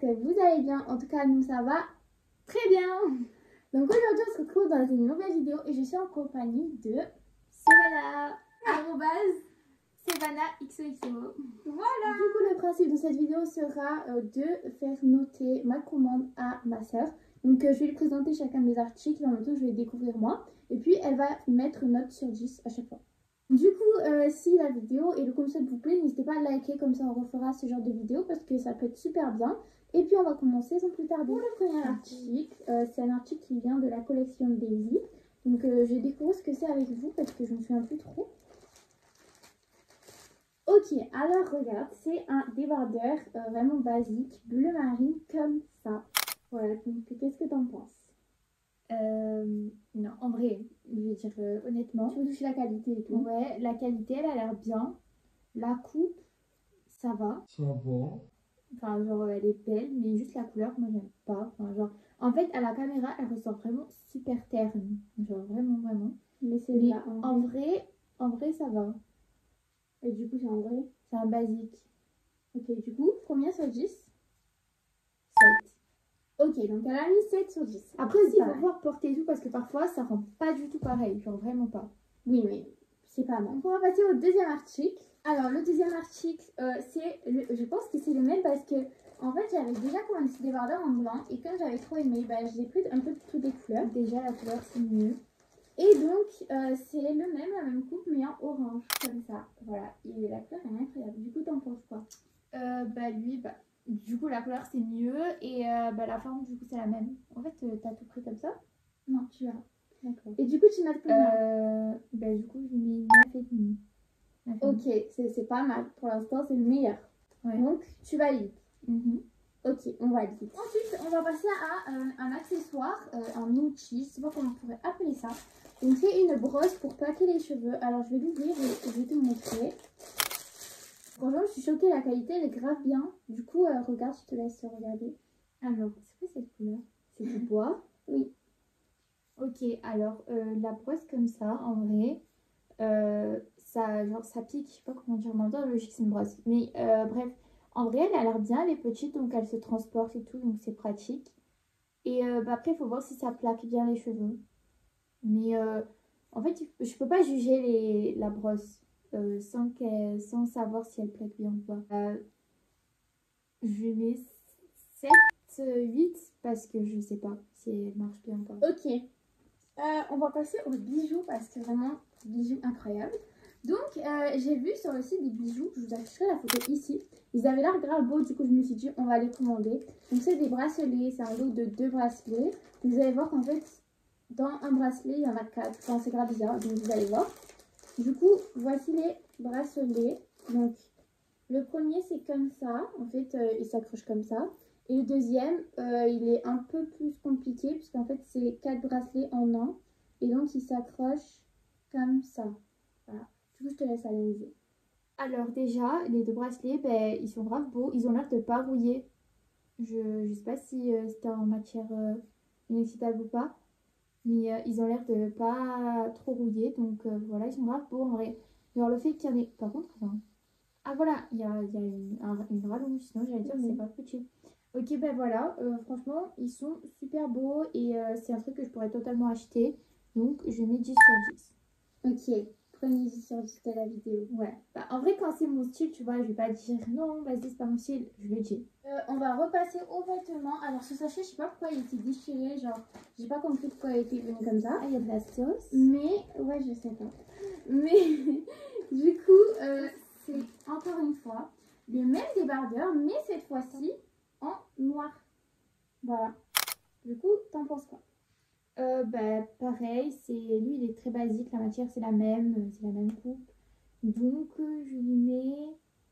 que vous allez bien. En tout cas, nous, ça va très bien. Donc aujourd'hui, on se retrouve dans une nouvelle vidéo et je suis en compagnie de Savannah, @SavannahXOXO. Voilà. Du coup, le principe de cette vidéo sera de faire noter ma commande à ma soeur. Donc je vais lui présenter chacun de mes articles, en même temps je vais découvrir moi. Et puis elle va mettre une note sur 10 à chaque fois. Du coup, si la vidéo et le concept vous plaît, n'hésitez pas à liker, comme ça on refera ce genre de vidéo parce que ça peut être super bien. Et puis on va commencer sans plus tarder. Pour le premier article, c'est un article qui vient de la collection Daisy. Donc je vais découvrir ce que c'est avec vous parce que je ne me souviens plus trop. Ok, alors regarde, c'est un débardeur vraiment basique, bleu marine comme ça. Voilà, donc qu'est-ce que t'en penses? Non, en vrai, je vais dire honnêtement. Tu veux toucher la qualité et tout? Ouais, la qualité, elle a l'air bien. La coupe, ça va. Ça va. Enfin, genre, elle est belle, mais juste la couleur, moi, j'aime pas. Enfin, genre, en fait, à la caméra, elle ressort vraiment super terne. Genre, vraiment, vraiment. Mais c'est Mais là, en vrai, ça va. Et du coup, c'est en vrai? C'est un basique. Ok, du coup, combien sur 10? 7. Ok, donc elle a mis 7 sur 10. Après aussi, il faut pouvoir porter et tout, parce que parfois, ça rend pas du tout pareil. Genre, vraiment pas. Oui, mais c'est pas mal. Donc on va passer au deuxième article. Alors, le deuxième article, je pense que c'est le même parce que, en fait, j'avais déjà commandé ce débardeur en blanc et comme j'avais trop aimé, j'ai pris un peu de toutes les couleurs. Déjà, la couleur, c'est mieux. Et donc, c'est le même, la même coupe, mais en orange, comme ça. Voilà, et la couleur est incroyable. Du coup, t'en penses quoi? Du coup, la couleur, c'est mieux. Et la forme, du coup, c'est la même. En fait, t'as tout pris comme ça? Non, tu verras. D'accord. Et du coup, tu notes combien? Du coup, je mets 9,5. Ok, c'est pas mal. Pour l'instant, c'est le meilleur. Ouais. Donc, tu valides. Ok, on valide. Ensuite, on va passer à un accessoire, un outil, je sais pas comment on pourrait appeler ça. Donc, c'est une brosse pour plaquer les cheveux. Alors, je vais l'ouvrir et je vais te montrer. Franchement, je suis choquée, la qualité, elle est grave bien. Du coup, regarde, je te laisse regarder. Alors, c'est quoi cette couleur? C'est du bois. Oui. Ok, alors, la brosse comme ça, en vrai, ça pique, je sais pas comment dire, en même temps, logique, c'est une brosse. Mais bref, en vrai, elle a l'air bien, elle est petite, donc elle se transporte et tout, donc c'est pratique. Et après, il faut voir si ça plaque bien les cheveux. Mais en fait, je peux pas juger la brosse sans savoir si elle plaque bien ou pas. Je mets 7, 8 parce que je sais pas si elle marche bien ou pas. Ok. On va passer aux bijoux parce que vraiment, bijoux incroyables. Donc, j'ai vu sur le site des bijoux, je vous afficherai la photo ici. Ils avaient l'air grave beaux, du coup, je me suis dit, on va les commander. Donc, c'est des bracelets, c'est un lot de 2 bracelets. Vous allez voir qu'en fait, dans un bracelet, il y en a 4. Enfin, c'est grave bizarre, donc vous allez voir. Du coup, voici les bracelets. Donc, le premier, c'est comme ça. En fait, il s'accroche comme ça. Et le deuxième, il est un peu plus compliqué puisqu'en fait, c'est 4 bracelets en un. Et donc, il s'accroche comme ça. Voilà. Du coup, je te laisse analyser. Alors déjà, les 2 bracelets, ils sont grave beaux. Ils ont l'air de pas rouiller. Je sais pas si c'était en matière inoxydable ou pas. Mais ils ont l'air de pas trop rouiller. Donc voilà, ils sont grave beaux en vrai. Genre le fait qu'il y en ait... Par contre, attends. Ah voilà, il y a une rallonge. Sinon, j'allais dire que c'est pas petit. Ok, ben voilà. Franchement, ils sont super beaux. Et c'est un truc que je pourrais totalement acheter. Donc, je mets 10 sur 10. Ok. Prenez 10 sur 10 de la vidéo. Ouais. Bah, en vrai, quand c'est mon style, tu vois, je vais pas dire non, vas-y, c'est pas mon style. Je le dis. On va repasser aux vêtements. Alors, ce sachet, je sais pas pourquoi il était déchiré. Genre, j'ai pas compris pourquoi il était venu comme ça. Ah, il y a de la sauce. Mais, ouais, je sais pas. Mais, du coup, c'est encore une fois le même débardeur, mais cette fois-ci en noir. Voilà. Du coup, t'en penses quoi? Pareil, lui, il est très basique. La matière, c'est la même coupe. Donc, je lui mets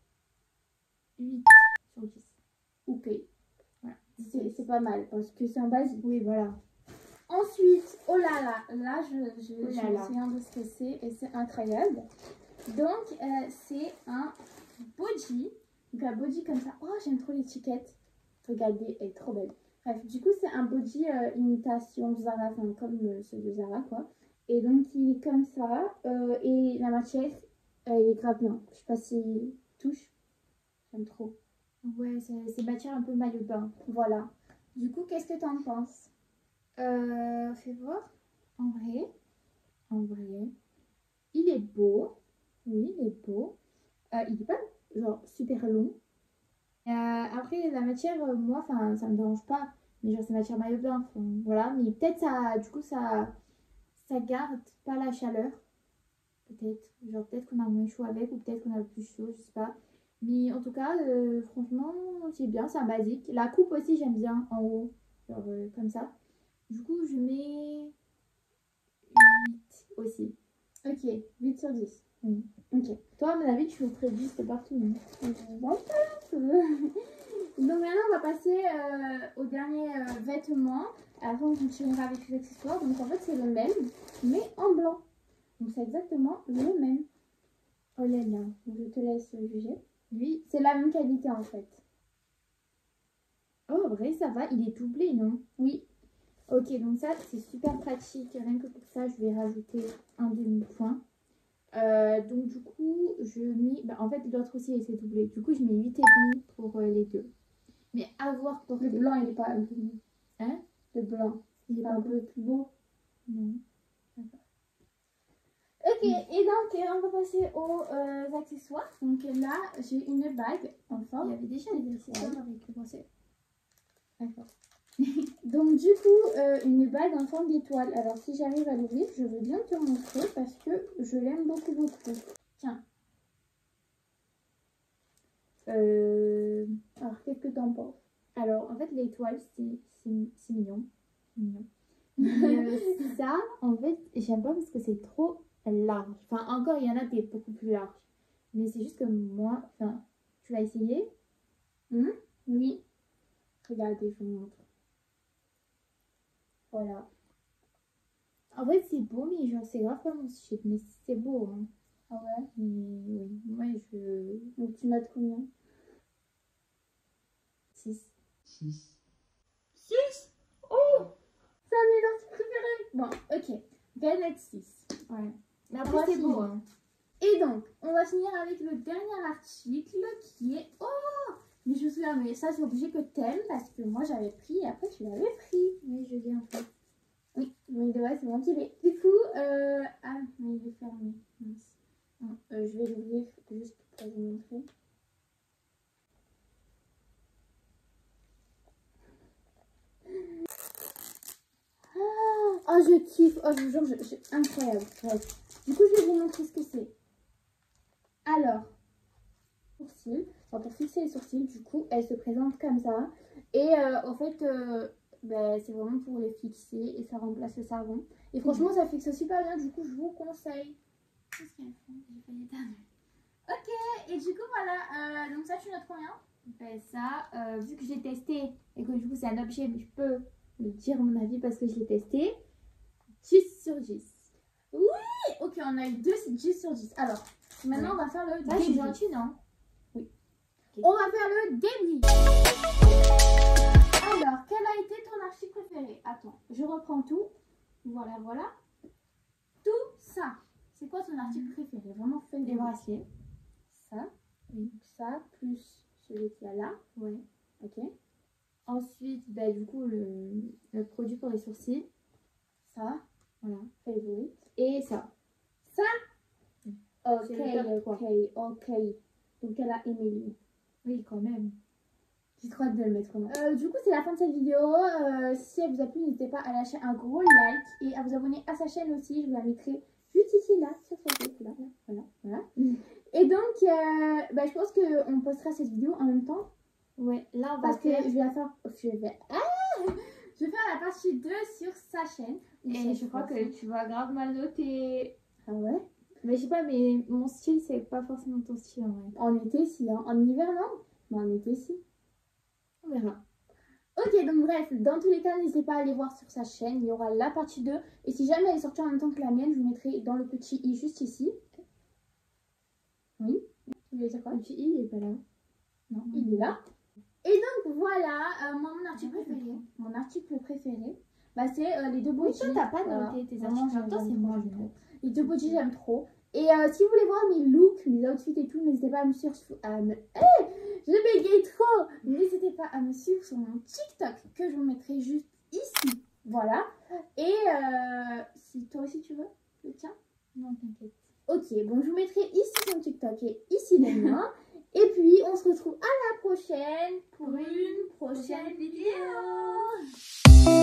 8 sur 10. Ok. Voilà. C'est pas mal parce que c'est un basique. Oui, voilà. Ensuite, oh là là, là, je me là. souviens de ce que c'est et c'est incroyable. Donc, c'est un body. Donc, un body comme ça. Oh, j'aime trop l'étiquette. Regardez, elle est trop belle. Bref, du coup, c'est un body imitation Zara, enfin, comme ceux de Zara, quoi. Et donc, il est comme ça. Et la matière, elle est grave bien. Je sais pas si touche. J'aime trop. Ouais, c'est matière un peu maillot de bain. Voilà. Du coup, qu'est-ce que tu en penses? Fais voir. En vrai, il est beau. Oui, il est beau. Il est pas genre super long. Après, la matière, moi, enfin, ça me dérange pas. Mais genre, c'est matière maillot de bain. Voilà. Mais peut-être ça, du coup, ça garde pas la chaleur. Peut-être. Genre, peut-être qu'on a moins chaud avec ou peut-être qu'on a plus chaud, je sais pas. Mais en tout cas, franchement, c'est bien, c'est un basique. La coupe aussi, j'aime bien en haut. Genre, comme ça. Du coup, je mets 8 aussi. Ok, 8 sur 10. Oui. Ok. Toi, à mon avis, tu ferais 10 partout, non? Bon, donc maintenant, on va passer au dernier vêtement. Après, on continuera avec les accessoires. Donc en fait, c'est le même, mais en blanc. Donc c'est exactement le même. Oh là là, je te laisse juger. Lui, C'est la même qualité en fait. oh, en vrai, ça va, il est doublé, non? Oui. Ok, donc ça, c'est super pratique. Rien que pour ça, je vais rajouter un demi-point. Donc du coup, je mets... Bah, en fait, l'autre aussi, il s'est doublé. Du coup, je mets 8,5 pour les deux. Mais avoir porté... Le blanc, il est pas un peu... Hein? Le blanc, Il est pas pas un beau? peu plus beau. Non. Ok, et donc on va passer aux accessoires. Donc là, j'ai une bague en Il y forme. avait déjà des accessoires avec le bracelet. D'accord. Donc du coup, une bague en forme d'étoile. Alors si j'arrive à l'ouvrir, je veux bien te montrer parce que je l'aime beaucoup beaucoup. Tiens. Alors qu'est-ce que t'en penses? Alors, en fait, l'étoile, c'est mignon. Mignon. Mais ça, en fait, j'aime pas parce que c'est trop large. Enfin, encore, il y en a des beaucoup plus larges. Mais c'est juste que moi, enfin, tu l'as essayé? Oui. Regardez, je vous montre. Voilà. En fait, c'est beau, mais genre, c'est grave pas mon shit. Mais c'est beau, hein. Ah ouais? Mais oui, moi, je... Donc tu notes combien? 6. 6. 6? Oh! C'est un de mes articles préférés. Bon, ok. Gannett 6. Ouais. Mais On après, va c'est finir. beau, hein. Et donc, on va finir avec le dernier article qui est... Oh! Mais je me souviens, mais ça c'est obligé que t'aimes parce que moi j'avais pris et après tu l'avais pris. Oui, je l'ai en fait. Oui, mais ouais, c'est bon qu'il est. Du coup, ah, mais il est fermé. Mince. Bon, je vais l'ouvrir juste pour vous montrer. Oh, je kiffe. Oh, je vous jure, incroyable. Bref. Du coup, je vais vous montrer ce que c'est. Alors, sourcils. Enfin, pour fixer les sourcils, du coup, elle se présente comme ça. Et en fait, ben, c'est vraiment pour les fixer et ça remplace le savon. Et franchement, ça fixe super bien. Du coup, je vous conseille. Qu'est-ce qu'elles font? J'ai failli éteindre. Ok, et du coup, voilà. Donc, ça, tu notes combien? Ben ça, vu que j'ai testé et que du coup c'est un objet, mais je peux le dire mon avis parce que je l'ai testé, 10 sur 10. Oui, ok, on a eu 10 sur 10. Alors, maintenant, on va faire le Là, je suis débit. gentille, non? Oui. Okay. On va faire le débit. Alors, quel a été ton article préféré? Attends, je reprends tout. Voilà, voilà. Tout ça. C'est quoi ton article préféré? Vraiment, fais Les bracelets. Ça. Oui. Ça, plus celui qui est là. Ouais. Ok. Ensuite, bah, du coup, le produit pour les sourcils. Ça. Voilà. Favorite. Et ça. Ça. Ok, C'est le top ok. Donc, elle a Émilie. Oui, quand même. J'ai trop hâte de le mettre. Du coup, c'est la fin de cette vidéo. Si elle vous a plu, n'hésitez pas à lâcher un gros like et à vous abonner à sa chaîne aussi. Je vous la mettrai juste ici, là, sur Facebook. Là, voilà. Et donc, bah, je pense qu'on postera cette vidéo en même temps. Ouais, là, on va Parce que faire... je vais la faire... Je vais faire la partie 2 sur sa chaîne. Et je crois que tu vas grave mal noter. Ah ouais? Mais je sais pas, mais mon style, c'est pas forcément ton style en vrai. En été, si. Hein. En hiver, non? Mais en été, si. On verra. Ok, donc bref, dans tous les cas, n'hésitez pas à aller voir sur sa chaîne. Il y aura la partie 2. Et si jamais elle est sortie en même temps que la mienne, je vous mettrai dans le petit i juste ici. Oui? Tu voulais dire quoi? Le petit i, il est pas là. Non, il est là. Et donc voilà, moi, mon article préféré. Mon article préféré, bah, c'est les deux Oui, bodys. toi, t'as pas Voilà. noté tes Vraiment, articles. Toi, c'est moi, j'aime je trop. Les deux bodys, j'aime trop. Et si vous voulez voir mes looks, mes outfits et tout, n'hésitez pas à me suivre. Je bégaye trop. pas à me suivre sur mon TikTok que je vous mettrai juste ici. Voilà. Et si toi aussi tu veux le tien? Non, t'inquiète. Ok, bon, je vous mettrai ici son TikTok et ici le mien. Et puis, on se retrouve à la prochaine pour une prochaine vidéo.